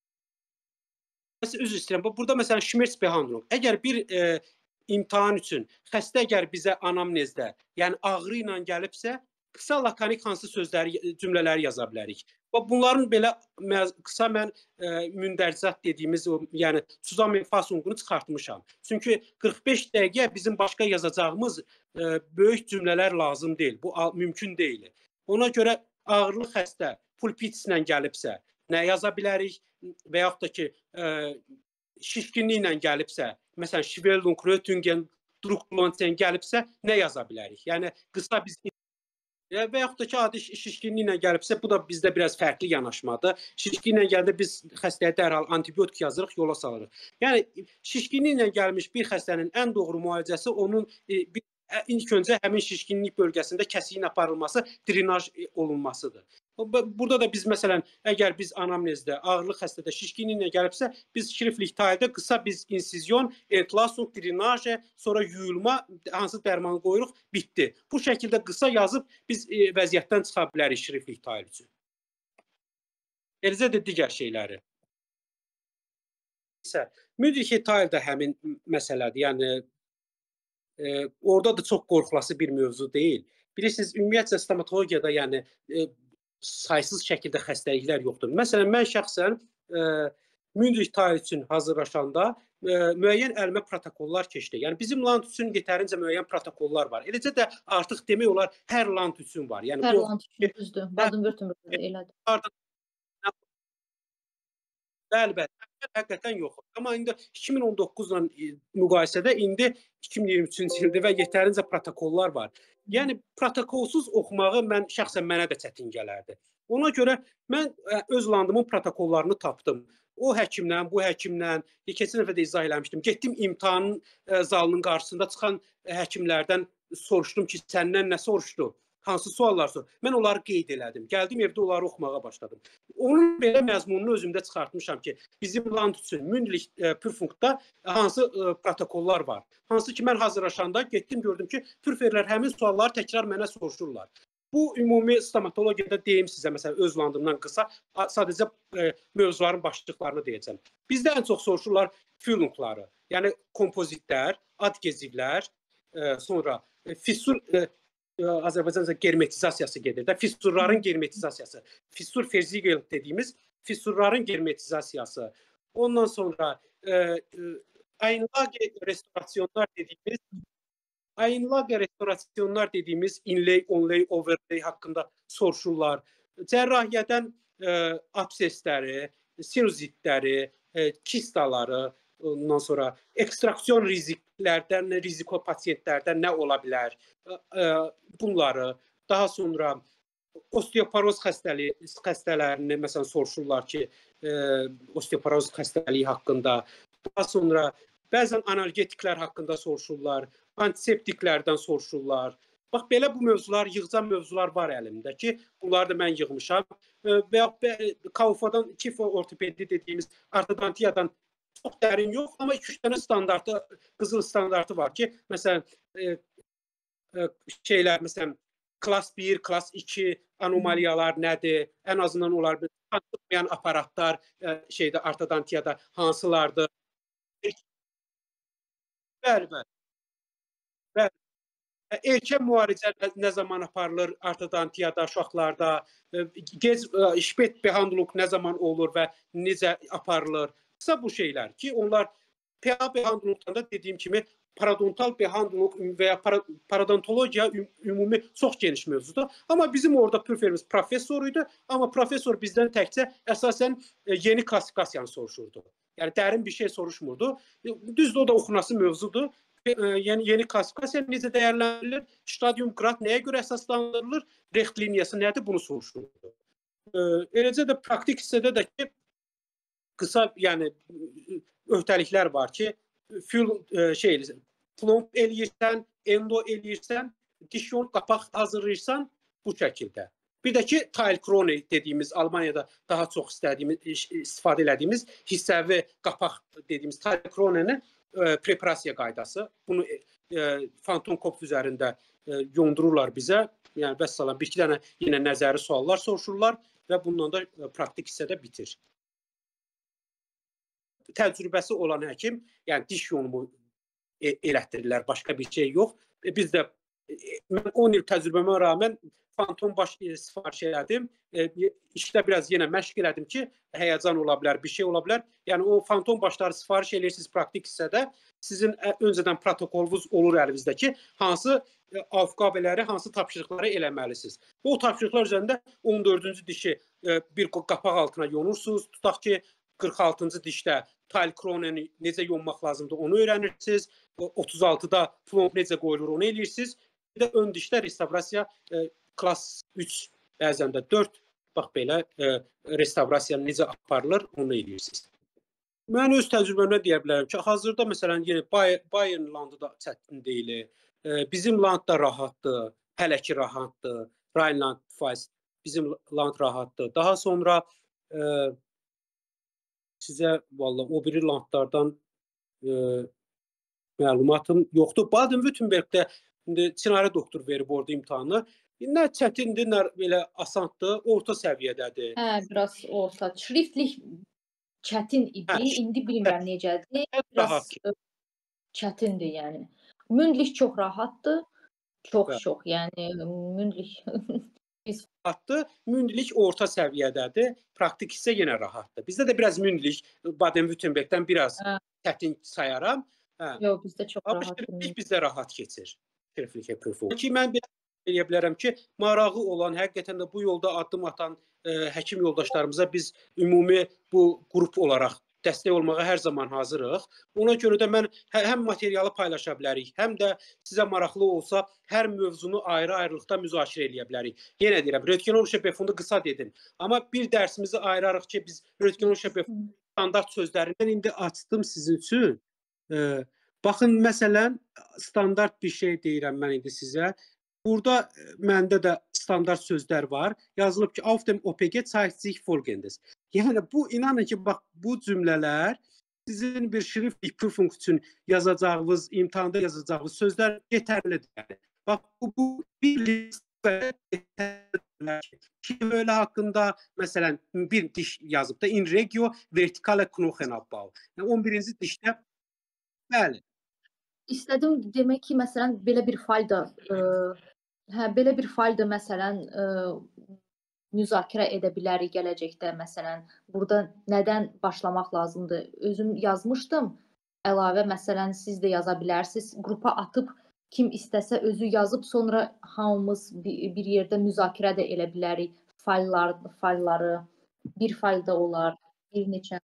Üzr istəyirəm. Burada məsələn Schmerz behandlıq. Əgər bir imtahan üçün xəstə əgər bizə anamnezdə, yəni ağrı ilə gəlibsə, qısa lakanik hansı sözləri, cümlələri yaza bilərik. Bunların belə qısa mən mündərcat dediyimiz, yəni Zusammenfassungunu çıxartmışam. Çünki 45 dəqiqə bizim başqa yazacağımız böyük cümlələr lazım deyil. Bu mümkün deyil. Ona görə ağrılı xəstə pulpitis ilə gəlibsə, nə yaza bilərik və yaxud da ki, şişkinlik ilə gəlibsə, məsələn, Schwellung, Röntgen, Druckblasen gəlibsə, nə yaza bilərik? Yəni, qısa biz və yaxud da ki, adi şişkinlik ilə gəlibsə, bu da bizdə biraz fərqli yanaşmadır. Şişkinlik ilə gəldə biz xəstəyə dərhal antibiotik yazırıq, yola salırıq. Yəni, şişkinlik ilə gəlmiş bir xəstənin ən doğru müalicəsi onun ilk öncə həmin şişkinlik bölgəsində kəsiyin aparılması, drenaj olunmasıdır. Burada da biz məsələn, əgər biz anamnezdə, ağırlı xəstədə şişkinlik ilə gəlibsə, biz şriftlik tayda qısa biz insizyon, entlasung, drenaj, sonra yuyulma, hansı dərmanı qoyuruq, bitdi. Bu şəkildə qısa yazıb biz vəziyyətdən çıxa bilərik şriftlik tay üçün. Eləcə də digər şeyləri. Müdriki tay da həmin məsələdir. Yəni, orada da çox qorxulası bir mövzu deyil. Bilirsiniz, ümumiyyətlə stomatologiyada yəni saysız şəkildə xəstəliklər yoxdur. Məsələn, mən şəxsən Münrik tay üçün hazırlaşanda müəyyən əlimə protokollar keçdi. Yəni bizim lant üçün yetərincə müəyyən protokollar var. Eləcə də artıq demək olar hər lant üçün var. Yəni hər lant üçün düzdür. Baden-Württembergdə elədir. Bəli, həqiqətən yox. Amma indi 2019-la müqayisədə indi 2023-cü ildir və yetərincə protokollar var. Yəni protokolsuz oxumağı şəxsən mənə də çətin gələrdi. Ona görə mən öz landımın protokollarını tapdım. O həkimdən, bu həkimdən, keçən dəfə də izah eləmişdim. Getdim imtahanın zalının qarşısında çıxan həkimlərdən soruşdum ki, səndən nə soruşdu? Hansı suallar soruşdu? Mən onları qeyd elədim. Gəldim evdə onları oxumağa başladım. Onun belə məzmununu özümdə çıxartmışam ki, bizim land üçün Mündlich Prüfungda hansı protokollar var. Hansı ki, mən hazırlaşanda getdim, gördüm ki, prüferlər həmin sualları təkrar mənə soruşurlar. Bu ümumi stomatologiyada deyim sizə, məsələn, öz landımdan qısa, sadəcə mövzuların başlıqlarını deyəcəm. Bizdə ən çox soruşurlar fülungları, yəni kompozitlər, adgezivlər, sonra fissur, Azərbaycanca germetizasiyası gedir də, fissurların germetizasiyası, fissur ferzigel dediğimiz fissurların germetizasiyası, ondan sonra Einlage restorasyonlar dediğimiz inlay, onlay, overlay hakkında soruşurlar. Cərrahiyyədən absesləri, sinuzitləri, kistaları, ondan sonra ekstraksiyon riziko pasiyentlərdən nə ola bilər? Bunları, daha sonra osteoporoz xəstələrini məsələn soruşurlar ki, osteoporoz xəstəliyi haqqında. Daha sonra bəzən analgetiklər haqqında soruşurlar, antiseptiklərdən soruşurlar. Bax, belə bu mövzular, yığcam mövzular var əlimdə ki, bunları da mən yığmışam. Və KUFA-dan, kifo ortopedi dediyimiz ortodontiyadan çox dərin yox, amma 2-3 dənə standartı, qızıl standartı var ki, məsələn, məsələn, klass 1, klass 2 anomaliyalar nədir? Ən azından onlar tanınmayan aparatlar ortodontiyada hansılardır? Bəli. Erkən müalicə nə zaman aparılır ortodontiyada, uşaqlarda? Gec şpet behandluk nə zaman olur və necə aparılır? Qısa bu şeylər ki, onlar PA behandlukdan da dediyim kimi parodontal behandluk və ya parodontologiya ümumi çox geniş mövzudur. Amma bizim orada prüferimiz professoruydu. Amma professor bizdən təkcə əsasən yeni klassifikasiyanı soruşurdu. Yəni dərin bir şey soruşmurdu. Düzdür, o da oxunası mövzudur. Yəni yeni klassifikasiya necə dəyərləndirilir? Stadium grad nəyə görə əsaslandırılır? Rext liniyası nədir? Bunu soruşurdu. Eləcə də praktik hissədə də ki, qısa, yəni öhdəliklər var ki, plomb eləyirsən, endo eləyirsən, diş yol qapaq hazırlayırsan bu şəkildə. Bir də ki, tile krone dediyimiz, Almaniyada daha çox istifadə elədiyimiz hissəvi qapaq dediyimiz tile kronenin preparasiya qaydası. Bunu fantom kop üzərində yondururlar bizə. Yəni, vəssalam, bir-iki dənə yenə nəzəri suallar soruşurlar və bundan da praktik hissədə bitir. Təcrübəsi olan həkim, yəni diş yonumu elətdirirlər, başqa bir şey yox. Biz də, mən 10 il təcrübəmə rağmen fantom baş sifariş elədim. İşdə biraz yenə məşq elədim ki, həyəcan ola bilər, bir şey ola bilər. Yəni, o fantom başları sifariş eləyirsiniz praktik hissədə. Sizin öncədən protokolunuz olur əlinizdə ki, hansı avqabələri, hansı tapşırıqları eləməlisiniz. O tapşırıqlar üzərində 14-cü dişi bir qapaq altına yonursunuz. Tutaq ki, 46-cı dişdə tile kroneni necə yonmaq lazımdır, onu öyrənirsiniz. 36-da plomb necə qoyulur, onu eləyirsiniz. Bir də ön dişdə restavrasiya klass 3, bəzən də 4, bax belə restavrasiya necə aparılır, onu eləyirsiniz. Mən öz təcrübəmlə deyə bilərəm ki, hazırda məsələn, yenə Bayern landı da çətin deyil. Bizim land da rahatdır, hələ ki rahatdır. Rheinland-Pfalz bizim land rahatdır. Daha sonra sizə valla o biri landlardan məlumatım yoxdur. Baden-Württembergdə Çinarə doktor verib orada imtahanı. Nə çətindir, nə belə asandır, orta səviyyədədir. Biraz orta. Şriftlik çətin idi. İndi bilmirəm necədir. Biraz çətindir, yəni. Mündlich çox rahatdır. Çox. Yəni Mündlich rahatdır. Mündlich orta səviyyədədir. Praktik hissə yenə rahatdır. Bizdə də biraz Mündlich Baden-Württembergdən biraz çətin sayaram. Yox, bizdə çox rahatdır. Bizdə rahat keçir. Ki mən deyə bilərəm ki, marağı olan, həqiqətən də bu yolda addım atan həkim yoldaşlarımıza biz ümumi bu qrup olaraq dəstək olmağa hər zaman hazırıq. Ona görə də mən həm materialı paylaşa bilərik, həm də sizə maraqlı olsa hər mövzunu ayrı-ayrılıqda müzakirə eləyə bilərik. Yenə deyirəm, Röntgen ŞPB fondu qısa dedim. Amma bir dərsimizi ayırarıq ki, biz Röntgen ŞPB standart sözlərindən indi açdım sizin üçün. Baxın, məsələn, standart bir şey deyirəm mən indi sizə. Burada məndə də standart sözlər var. Yazılıb ki, auf dem OPG zeigt sich Folgendes. Yəni bu, inanın ki, bax bu cümlələr sizin bir şriftlik prüfung üçün yazacağınız, imtahanda yazacağınız sözlər yetərlidir. Yəni. Bax bu bir listə ki, böyle haqqında məsələn bir diş yazıb da in regio vertikale Knochenabbau. Yəni 11-ci dişdə bəli. İstədim demək ki, məsələn belə bir faylda məsələn müzakirə edə bilərik gələcəkdə, məsələn, burada nədən başlamaq lazımdır? Özüm yazmışdım. Əlavə məsələn siz də yaza bilərsiniz. Qrupa atıb kim istəsə özü yazıb, sonra hamımız bir yerdə müzakirə də edə bilərik. Faylları bir faylda olar, bir neçə